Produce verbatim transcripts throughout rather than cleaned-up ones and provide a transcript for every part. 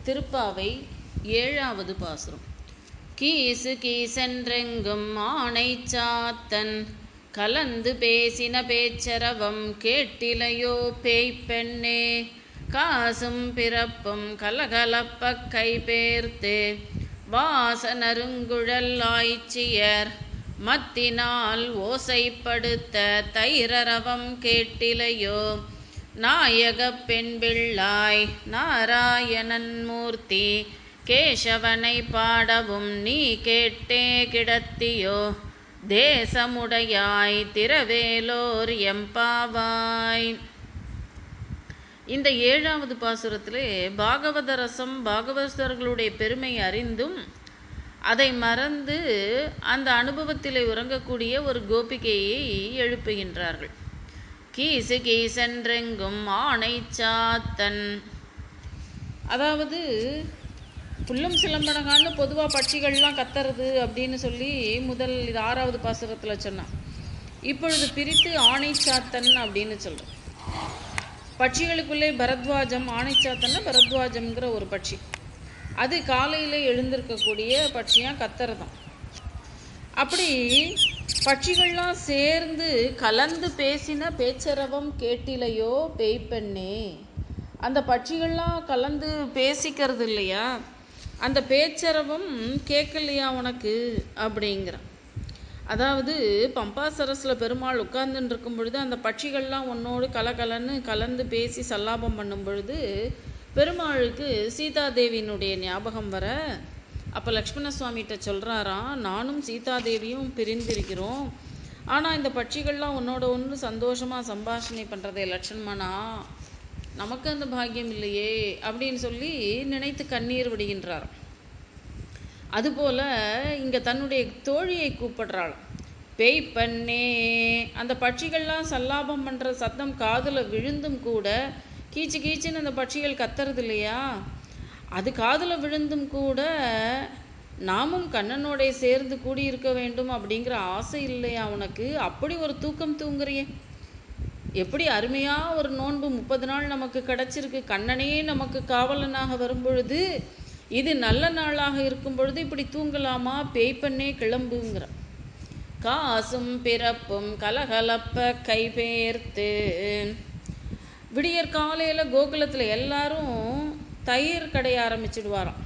திருப்பாவை ஏழாவது பாசுரம். கீசு கீசென்றெங்கும் ஆனை சாத்தன் கலந்து பேசின பேச்சரவம் கேட்டிலையோ பேய்ப்பெண்ணே, காசும் பிறப்பும் கலகலப்ப கைபேர்த்து வாசனருங்குழல் ஆய்ச்சியர் மத்தினால் ஓசைப்படுத்த தைரரவம் கேட்டிலையோ, நாயக பெண் பிள்ளாய் நாராயணன் மூர்த்தி கேசவனை பாடவும் நீ கேட்டே கிடத்தியோ, தேசமுடையாய் திரவேலோர் எம்பாவாய். இந்த ஏழாவது பாசுரத்திலே பாகவத ரசம் பாகவதர்களுடைய பெருமை அறிந்தும் அதை மறந்து அந்த அனுபவத்திலே உறங்கக்கூடிய ஒரு கோபிகையை எழுப்புகின்றார்கள். கீசு கீசென்றெங்கும் ஆனை சாத்தன், அதாவது புல்லும் சிலம்பனகான்னு பொதுவாக பட்சிகள்லாம் கத்துறது அப்படின்னு சொல்லி முதல் இது ஆறாவது பாசுரத்தில் சொன்னான். இப்பொழுது பிரித்து ஆனை சாத்தன் அப்படின்னு சொல்கிறோம். பட்சிகளுக்குள்ளே பரத்வாஜம், ஆனை சாத்தன்னா பரத்வாஜம்ங்கிற ஒரு பட்சி, அது காலையில் எழுந்திருக்கக்கூடிய பட்சியாக கத்துறதான். அப்படி பட்சிகள்லாம் சேர்ந்து கலந்து பேசின பேச்சரவம் கேட்டிலையோ பேய்ப்பெண்ணே, அந்த பட்சிகள்லாம் கலந்து பேசிக்கிறது இல்லையா, அந்த பேச்சரவம் கேட்கலையா உனக்கு அப்படிங்கிறான். அதாவது பம்பா சரஸில் பெருமாள் உட்கார்ந்துட்டு இருக்கும் பொழுது அந்த பட்சிகள்லாம் உன்னோடு கலகலன்னு கலந்து பேசி சல்லாபம் பண்ணும் பொழுது பெருமாளுக்கு சீதாதேவியினுடைய ஞாபகம் வர, அப்போ லக்ஷ்மண சுவாமிகிட்ட சொல்கிறாராம், நானும் சீதாதேவியும் பிரிந்திருக்கிறோம், ஆனால் இந்த பட்சிகள்லாம் உன்னோட ஒன்று சந்தோஷமாக சம்பாஷணை பண்ணுறதே லட்சுமணா, நமக்கு அந்த பாக்கியம் இல்லையே அப்படின்னு சொல்லி நினைத்து கண்ணீர் விடுகின்றார். அதுபோல் இங்கே தன்னுடைய தோழியை கூப்பிடுறாள், பேய் பண்ணே. அந்த பட்சிகள்லாம் சல்லாபம் பண்ணுற சத்தம் காதில் விழுந்தும் கூட கீச்சு கீச்சுன்னு அந்த பட்சிகள் கத்துறது இல்லையா, அது காதில் விழுந்தும் கூட நாமும் கண்ணனோடைய சேர்ந்து கூடியிருக்க வேண்டும் அப்படிங்கிற ஆசை இல்லையா உனக்கு? அப்படி ஒரு தூக்கம் தூங்குறியே, எப்படி அருமையாக ஒரு நோன்பு முப்பது நாள் நமக்கு கிடச்சிருக்கு, கண்ணனே நமக்கு காவலனாக வரும்பொழுது, இது நல்ல நாளாக இருக்கும் பொழுது இப்படி தூங்கலாமா? பேய்ப்பண்ணே கிளம்புங்கிற. காசும் பிறப்பும் கலகலப்ப கைபேர்த்து, விடியற் காலையில் கோகுலத்தில் எல்லாரும் தயிர் கடைய ஆரம்பிச்சிடுவாராம்.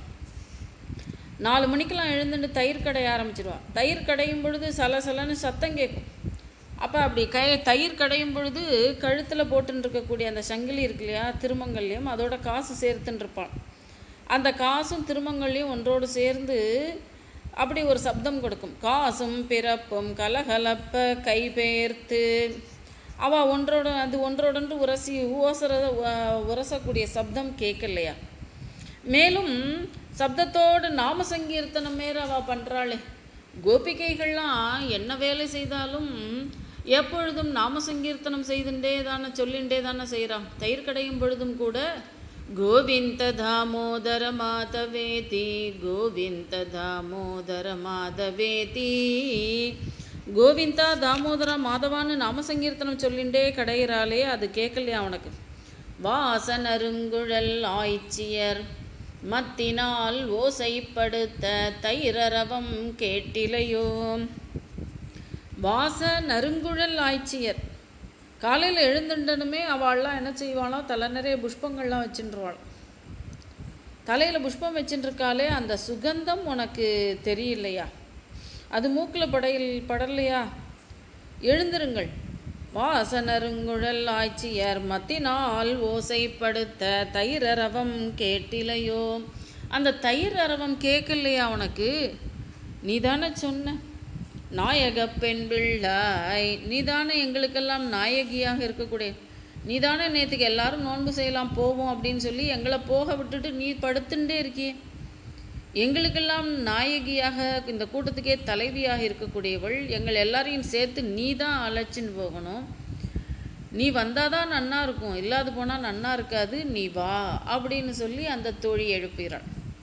நாலு மணிக்கெல்லாம் எழுந்துட்டு தயிர் கடைய ஆரம்பிச்சிடுவார். தயிர் கடையும் பொழுது சலசலன்னு சத்தம் கேட்கும். அப்போ அப்படி கை தயிர் கடையும் பொழுது கழுத்தில் போட்டுன்னு இருக்கக்கூடிய அந்த சங்கிலி இருக்கு இல்லையா, திருமங்கல்யம், அதோட காசு சேர்த்துன்னு இருப்பான். அந்த காசும் திருமங்கல்யம் ஒன்றோடு சேர்ந்து அப்படி ஒரு சப்தம் கொடுக்கும். காசும் பிறப்பும் கலகலப்ப கைபேர்த்து, அவள் ஒன்றோட அது ஒன்றோடன்று உரசி ஓசர உரசக்கூடிய சப்தம் கேட்கலையா. மேலும் சப்தத்தோடு நாம சங்கீர்த்தனம் மேற அவள் பண்ணுறாளே. கோபிகைகள்லாம் என்ன வேலை செய்தாலும் எப்பொழுதும் நாம சங்கீர்த்தனம் செய்துண்டே தானே சொல்லிண்டே தானே செய்கிறான். தயிர் கடையும் பொழுதும் கூட கோவிந்த தாமோதர மாதவேதி கோவிந்த தாமோதர மாதவேதி, கோவிந்தா தாமோதர மாதவான்னு நாம சங்கீர்த்தனம் சொல்லிண்டே கடையிறாளே, அது கேட்கலையா உனக்கு? வாசனருங்குழல் ஆய்ச்சியர் மத்தினால் ஓசைப்படுத்த தைரரவம் கேட்டிலையோ. வாச நறுங்குழல் ஆய்ச்சியர், காலையில் எழுந்துண்டனுமே அவள்லாம் என்ன செய்வாளோ, தலை நிறைய புஷ்பங்கள்லாம் வச்சுருவாள். தலையில் புஷ்பம் வச்சுருக்காளே, அந்த சுகந்தம் உனக்கு தெரியலையா? அது மூக்கில் படையில் படலையா? எழுந்திருங்கள். வாசனருங்குழல் ஆய்ச்சியர் மத்தினால் ஓசைப்படுத்த தைரரவம் கேட்டிலையோ, அந்த தைரரவம் கேட்கலையா உனக்கு? நீ தானே சொன்ன நாயக பெண் பிள்ளாய், நீ தானே எங்களுக்கெல்லாம் நாயகியாக இருக்கக்கூடிய, நீ தானே நேற்றுக்கு எல்லாரும் நோன்பு செய்யலாம் போவோம் அப்படின்னு சொல்லி எங்களை போக விட்டுட்டு நீ படுத்துட்டே இருக்கியே. எங்களுக்கெல்லாம் நாயகியாக, இந்த கூட்டத்துக்கே தலைவியாக இருக்கக்கூடியவள், எங்கள் எல்லாரையும் சேர்த்து நீ தான் அழைச்சின்னு போகணும். நீ வந்தாதான் நன்னா இருக்கும், இல்லாது போனால் நன்னா இருக்காது, நீ வா அப்படின்னு சொல்லி அந்த தோழி எழுப்புகிறாள்.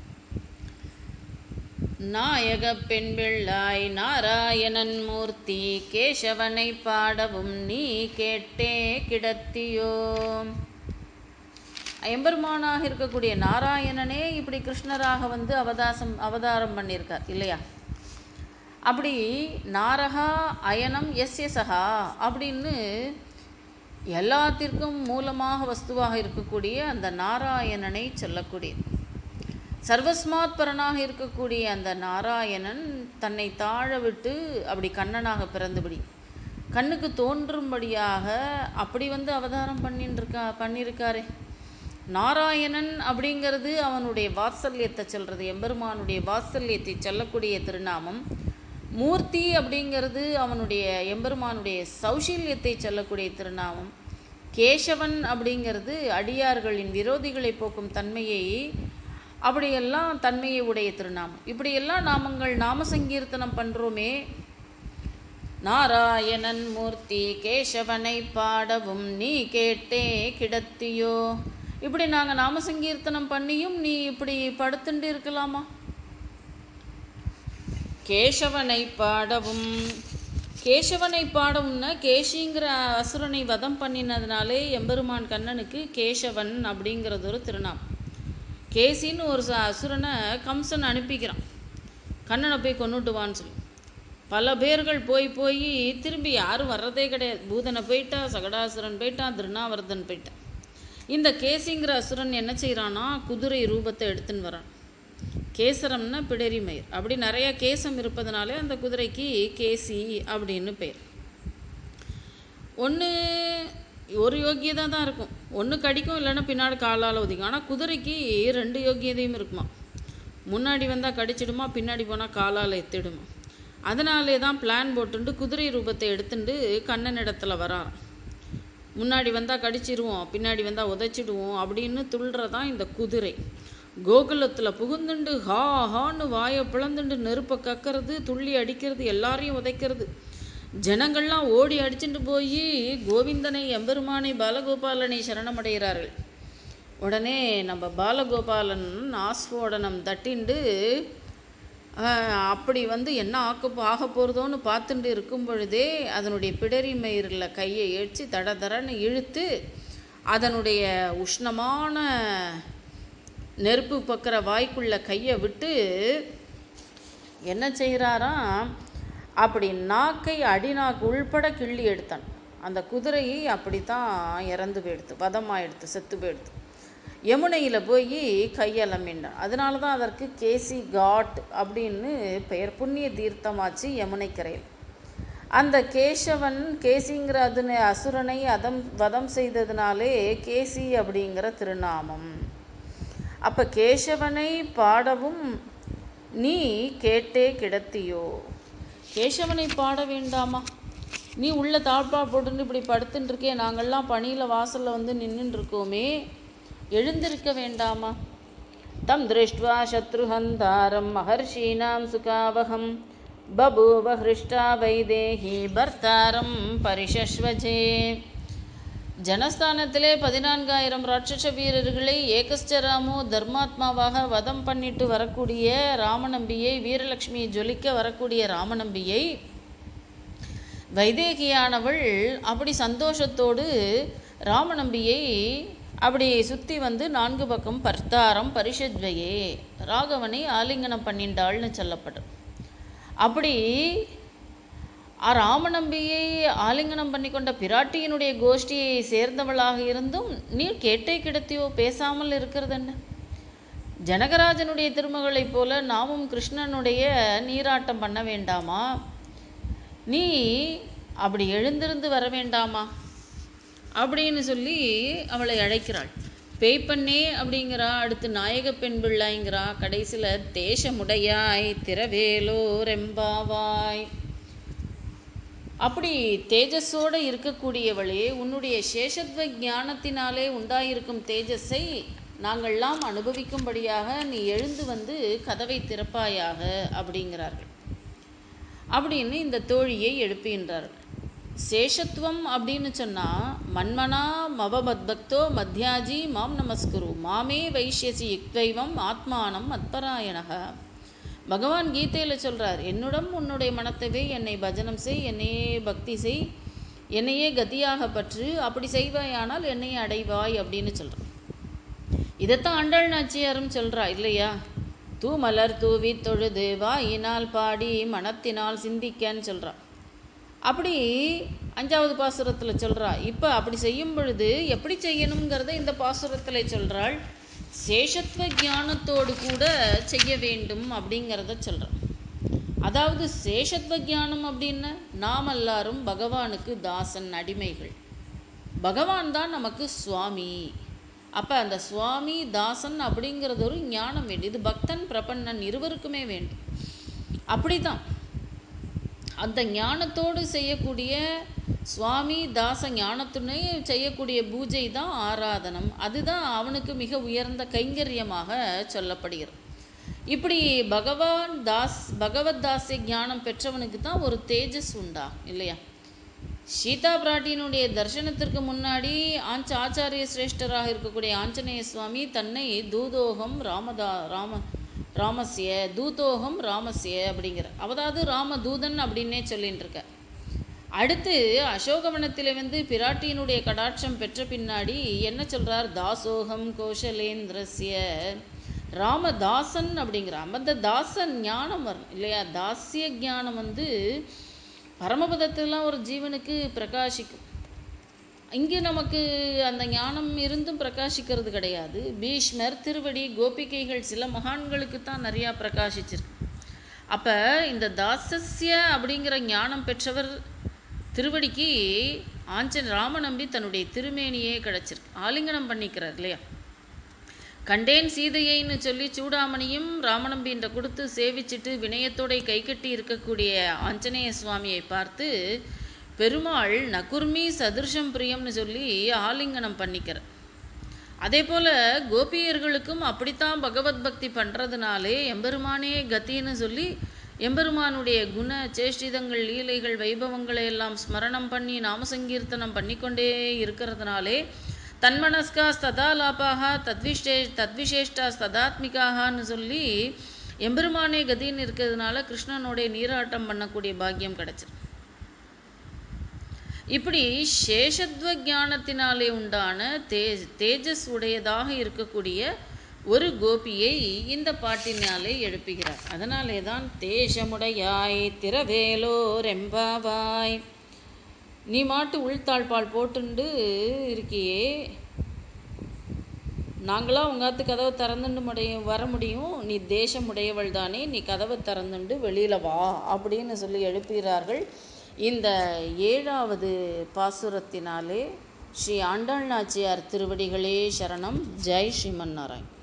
நாயக பெண் பிள்ளாய் நாராயணன் மூர்த்தி கேசவனை பாடவும் நீ கேட்டே கிடத்தியோ. எம்பெருமானாக இருக்கக்கூடிய நாராயணனே இப்படி கிருஷ்ணராக வந்து அவதாசம் அவதாரம் பண்ணியிருக்கார் இல்லையா? அப்படி நாரகா அயனம் எஸ் எசகா அப்படின்னு எல்லாத்திற்கும் மூலமாக வஸ்துவாக இருக்கக்கூடிய அந்த நாராயணனை சொல்லக்கூடியது. சர்வஸ்மாத் பரனாக இருக்கக்கூடிய அந்த நாராயணன் தன்னை தாழ விட்டு அப்படி கண்ணனாக பிறந்தபடி கண்ணுக்கு தோன்றும்படியாக அப்படி வந்து அவதாரம் பண்ணின்னு இருக்கா பண்ணியிருக்காரே. நாராயணன் அப்படிங்கிறது அவனுடைய வாத்சல்யத்தை சொல்கிறது, எம்பெருமானுடைய வாத்சல்யத்தை சொல்லக்கூடிய திருநாமம். மூர்த்தி அப்படிங்கிறது அவனுடைய எம்பெருமானுடைய சௌஷல்யத்தை சொல்லக்கூடிய திருநாமம். கேசவன் அப்படிங்கிறது அடியார்களின் விரோதிகளை போக்கும் தன்மையை அப்படியெல்லாம் தன்மையை உடைய திருநாமம். இப்படியெல்லாம் நாமங்கள் நாம சங்கீர்த்தனம் பண்ணுறோமே. நாராயணன் மூர்த்தி கேசவனை பாடவும் நீ கேட்டே கிடத்தியோ. இப்படி நாங்கள் நாம சங்கீர்த்தனம் பண்ணியும் நீ இப்படி படுத்துட்டு இருக்கலாமா? கேசவனை பாடவும், கேசவனை பாடவும்னா கேசிங்கிற அசுரனை வதம் பண்ணினதுனாலே எம்பெருமான் கண்ணனுக்கு கேசவன் அப்படிங்கிறது ஒரு திருநாமம். கேசின்னு ஒரு அசுரனை கம்சன் அனுப்பிக்கிறான், கண்ணனை போய் கொண்டுட்டுவான்னு சொல்லி. பல பேர்கள் போய் போய் திரும்பி யாரும் வர்றதே கிடையாது. பூதனை போயிட்டா, சகடாசுரன் போயிட்டான், திருநாவர்தன் போயிட்டான். இந்த கேசிங்கிற அசுரன் என்ன செய்கிறான்னா குதிரை ரூபத்தை எடுத்துன்னு வரான். கேசரம்னா பிடரி மயிர். அப்படி நிறையா கேசம் இருப்பதனாலே அந்த குதிரைக்கு கேசி அப்படின்னு பெயர். ஒன்று ஒரு யோக்கியதாக தான் இருக்கும், ஒன்று கடிக்கும், இல்லைன்னா பின்னாடி காலால் ஒதிக்கும். ஆனால் குதிரைக்கு ரெண்டு யோக்கியதையும் இருக்குமா. முன்னாடி வந்தால் கடிச்சிடுமா, பின்னாடி போனால் காலால் எத்திடுமா. அதனாலே தான் பிளான் போட்டுண்டு குதிரை ரூபத்தை எடுத்துட்டு கண்ணன் இடத்துல வரான். முன்னாடி வந்தால் கடிச்சிடுவோம், பின்னாடி வந்தால் உதைச்சிடுவோம் அப்படின்னு துள்றதான் இந்த குதிரை. கோகுலத்தில் புகுந்துண்டு ஹா ஹான்னு வாயை பிளந்துண்டு நெருப்பை கக்கிறது, துள்ளி அடிக்கிறது, எல்லாரையும் உதைக்கிறது. ஜனங்கள்லாம் ஓடி அடிச்சுட்டு போய் கோவிந்தனை எம்பெருமானை பாலகோபாலனை சரணமடைகிறார்கள். உடனே நம்ம பாலகோபாலன் ஆஸ்வோடனம் தட்டிண்டு அப்படி வந்து என்ன ஆக்க ஆக போகிறதோன்னு பார்த்துட்டு இருக்கும் பொழுதே அதனுடைய பிடரி மயிரில் கையை ஏற்றி தட தடன்னு இழுத்து அதனுடைய உஷ்ணமான நெருப்பு பக்கிற வாய்க்குள்ள கையை விட்டு என்ன செய்கிறாராம், அப்படி நாக்கை அடிநாக்கு உள்பட கிள்ளி எடுத்தான். அந்த குதிரையை அப்படித்தான் இறந்து போயிடுத்து, வதமாயிடுத்து, செத்து போயிடுத்து. யமுனையில் போய் கையலமின்னான். அதனால தான் அதற்கு கேசி காட் அப்படின்னு பெயர். புண்ணிய தீர்த்தமாச்சு யமுனை கரையில். அந்த கேசவன் கேசிங்கிற அதுன அசுரனை அதம் வதம் செய்ததுனாலே கேசி அப்படிங்கிற திருநாமம். அப்போ கேசவனை பாடவும் நீ கேட்டே கிடத்தியோ. கேசவனை பாட வேண்டாமா? நீ உள்ள தாழ்பா போட்டுன்னு இப்படி படுத்துட்டு இருக்கே, நாங்கள்லாம் பணியில் வாசலில் வந்து நின்றுட்டு இருக்கோமே, எழுந்திருக்க வேண்டாமா? தம் திருஷ்ட்வா சத்ருஹந்தாரம் மகர்ஷீனாம் சுகாவகம் பபூவ ஹிருஷ்டா வைதேகி பர்த்தாரம் பரிஷஸ்வஜே. ஜனஸ்தானத்திலே பதினான்காயிரம் ராட்சச வீரர்களை ஏகஸ்டராமோ தர்மாத்மாவாக வதம் பண்ணிட்டு வரக்கூடிய ராமநம்பியை, வீரலட்சுமியை ஜொலிக்க வரக்கூடிய ராமநம்பியை வைதேகியானவள் அப்படி சந்தோஷத்தோடு ராமநம்பியை அப்படி சுற்றி வந்து நான்கு பக்கம் பர்த்தாரம் பரிஷத்வயே ராகவனை ஆலிங்கனம் பண்ணிண்டாள்னு சொல்லப்படும். அப்படி ராமநம்பியை ஆலிங்கனம் பண்ணி கொண்ட பிராட்டியினுடைய கோஷ்டியை சேர்ந்தவளாக இருந்தும் நீ கேட்டே கிடத்தியோ, பேசாமல் இருக்கிறது என்ன? ஜனகராஜனுடைய திருமகளைப் போல நாமும் கிருஷ்ணனுடைய நீராட்டம் பண்ண வேண்டாமா? நீ அப்படி எழுந்திருந்து வர வேண்டாமா அப்படின்னு சொல்லி அவளை அழைக்கிறாள். பேய்ப்பண்ணே அப்படிங்கிறா, அடுத்து நாயக பெண் பிள்ளைங்கிறா, கடைசியில் தேசமுடையாய் திரவேலோ ரெம்பாவாய். அப்படி தேஜஸோடு இருக்கக்கூடியவளே, உன்னுடைய சேஷத்வ ஞானத்தினாலே உண்டாயிருக்கும் தேஜஸை நாங்கள்லாம் அனுபவிக்கும்படியாக நீ எழுந்து வந்து கதவை திறப்பாயாக அப்படிங்கிறார்கள். அப்படின்னு இந்த தோழியை எழுப்புகின்றார்கள். சேஷத்துவம் அப்படின்னு சொன்னால் மன்மனா மவ மத்பக்தோ மத்யாஜி மாம் நமஸ்குரு மாமே வைஷ்யசி யுக்தைவம் ஆத்மானம் மத்பராயணக. பகவான் கீதையில் சொல்கிறார், என்னுடன் உன்னுடைய மனத்தவே என்னை பஜனம் செய், என்னையே பக்தி செய், என்னையே கதியாக பற்று, அப்படி செய்வாயானால் என்னையே அடைவாய் அப்படின்னு சொல்கிறார். இதைத்தான் ஆண்டாள் நாச்சியாரும் சொல்றா இல்லையா? தூ மலர் தூவி தொழுது வாயினால் பாடி மனத்தினால் சிந்திக்கன்னு சொல்றா. அப்படி அஞ்சாவது பாசுரத்தில் சொல்றா. இப்போ அப்படி செய்யும் பொழுது எப்படி செய்யணுங்கிறத இந்த பாசுரத்தில் சொல்றாள். சேஷத்துவ ஞானத்தோடு கூட செய்ய வேண்டும் அப்படிங்கிறத சொல்றாள். அதாவது சேஷத்துவ ஞானம் அப்படின்னா நாம் எல்லாரும் பகவானுக்கு தாசன், அடிமைகள். பகவான் தான் நமக்கு சுவாமி. அப்போ அந்த சுவாமி தாசன் அப்படிங்கிறது ஒரு ஞானம் வேண்டும். இது பக்தன் பிரபன்னன் இருவருக்குமே வேண்டும். அப்படிதான் அந்த ஞானத்தோடு செய்யக்கூடிய சுவாமி தாச ஞானத்துனே செய்யக்கூடிய பூஜை தான் ஆராதனம். அதுதான் அவனுக்கு மிக உயர்ந்த கைங்கரியமாக சொல்லப்படுகிறது. இப்படி பகவான் தாஸ் பகவத் தாசிய ஞானம் பெற்றவனுக்கு தான் ஒரு தேஜஸ் உண்டா இல்லையா? சீதா பிராட்டியினுடைய தரிசனத்திற்கு முன்னாடி ஆஞ்ச ஆச்சாரிய சிரேஷ்டராக இருக்கக்கூடிய ஆஞ்சநேய சுவாமி தன்னை தூதோகம் ராமதா ராம ராமசிய தூதோகம் ராமசிய அப்படிங்கிற, அதாவது ராமதூதன் அப்படின்னே சொல்லிட்டு இருக்க. அடுத்து அசோகவனத்தில் வந்து பிராட்டியினுடைய கடாட்சம் பெற்ற பின்னாடி என்ன சொல்றார்? தாசோகம் கோஷலேந்திரஸ்ய ராமதாசன் அப்படிங்கிற அந்த தாசன் ஞானம் வரும் இல்லையா? தாசிய ஞானம் வந்து பரமபதத்திலாம் ஒரு ஜீவனுக்கு பிரகாசிக்கும். இங்கே நமக்கு அந்த ஞானம் இருந்தும் பிரகாசிக்கிறது கிடையாது. பீஷ்மர், திருவடி, கோபிகைகள், சில மகான்களுக்கு தான் நிறையா பிரகாசிச்சிருக்கு. அப்போ இந்த தாசஸ்ய அப்படிங்கிற ஞானம் பெற்றவர் திருவடிக்கு ஆஞ்சன் ராம நம்பி தன்னுடைய திருமேனியே கிடச்சிருக்கு, ஆலிங்கனம் பண்ணிக்கிறார் இல்லையா? கண்டேன் சீதையைன்னு சொல்லி சூடாமணியும் ராமநம்பின்ற கொடுத்து சேவிச்சுட்டு வினயத்தோட கை கட்டி இருக்கக்கூடிய ஆஞ்சநேய சுவாமியை பார்த்து பெருமாள் நகுர்மி சதுர்ஷம் பிரியம்னு சொல்லி ஆலிங்கனம் பண்ணிக்கிற. அதே போல் கோபியர்களுக்கும் அப்படித்தான் பகவத் பக்தி பண்ணுறதுனாலே எம்பெருமானே கத்தின்னு சொல்லி எம்பெருமானுடைய குண சேஷ்டிதங்கள், லீலைகள், வைபவங்களை எல்லாம் ஸ்மரணம் பண்ணி நாமசங்கீர்த்தனம் பண்ணிக்கொண்டே இருக்கிறதுனாலே தன்மனஸ்கா ஸ்ததா லாபாக தத்விஷே தத்விசேஷ்டா ஸ்ததாத்மிகான்னு சொல்லி எம்பெருமானே கதின்னு இருக்கிறதுனால கிருஷ்ணனுடைய நீராட்டம் பண்ணக்கூடிய பாக்கியம் கிடைச்சிரு. இப்படி சேஷத்வ ஞானத்தினாலே உண்டான தே தேஜஸ் உடையதாக இருக்கக்கூடிய ஒரு கோபியை இந்த பாட்டினாலே எழுப்புகிறார். அதனாலே தான் தேசமுடையாய் திரவேலோர் எம்பாவாய், நீ மாட்டு உள்தாழ்பால் போட்டுண்டு இருக்கியே, நாங்களாம் உங்காத்து கதவை திறந்துண்டு முடைய வர முடியும், நீ தேசம் உடையவள் தானே, நீ கதவை திறந்துண்டு வெளியில் வா அப்படின்னு சொல்லி எழுப்புகிறார்கள். இந்த ஏழாவது பாசுரத்தினாலே ஸ்ரீ ஆண்டாள் நாச்சியார் திருவடிகளே சரணம். ஜெய் ஸ்ரீமன் நாராயண்.